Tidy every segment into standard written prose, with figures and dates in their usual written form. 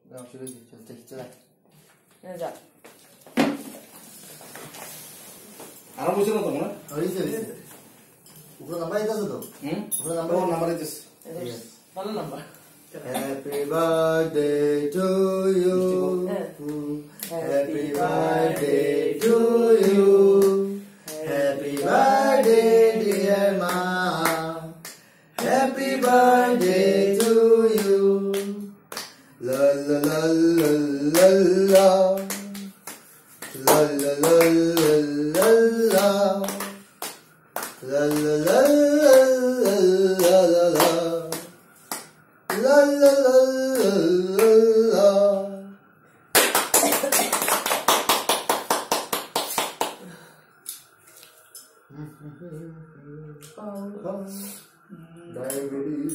শুরু চলতে চলে যা আরাম হইছে না তো মনে হইছে উপরে নাম্বার দিতেছ তো উপরে নাম্বার দিতেছ ভালো number Happy birthday to you. Happy birthday to you. Happy birthday dear mom. Happy birthday to you. La la la la la la. La la la la la la. La la la la la la la. La la la la la la. Diabetes.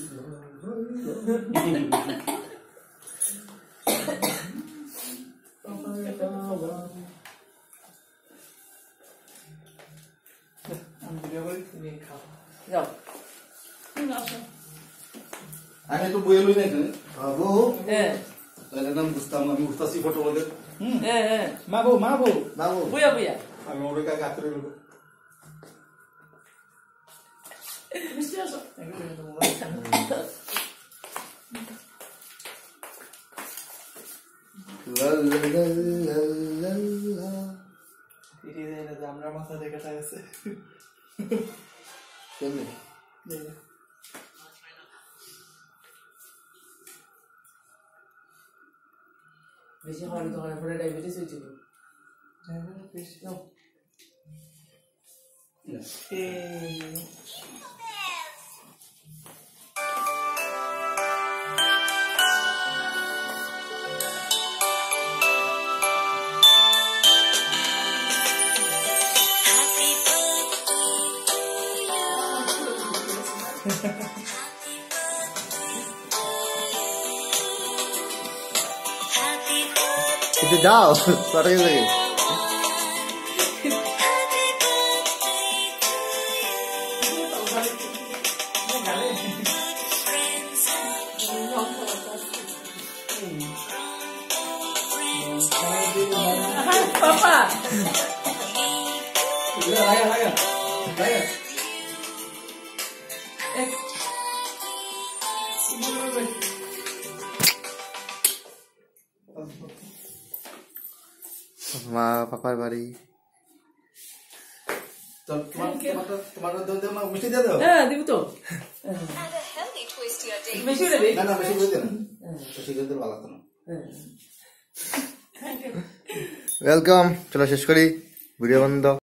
আমি video করি তুমি খাও যাও তুমি আসো আমি তো বইয়ে লই নাই কেন Babu. তাহলে নাম বুঝতাম আমি উঠতাছি ফটো বলে মাবো Babu. বুয়া বুয়া আমি ওরে কাকা করে লব মিষ্টি আসো La la la la la la. ফিরিয়ে দেয় না যে আমরা মাথা থেকে আছে Kendi. বেশি খাওয়ালে তখন পরে ডায়াবেটিস হয়েছিল ডায়াবেটিস নাও Itu dah, suara lagi. Papa. লাগা মা পাপার বাড়ি তোমার দাও না মিষ্টি দিয়ে দাও হ্যাঁ দিব তো বেশি দেবে না না বেশি করে দে না বেশি করে দিলে ভালো না ওয়েলকাম চলো শেষ করি ভিডিও বন্ধ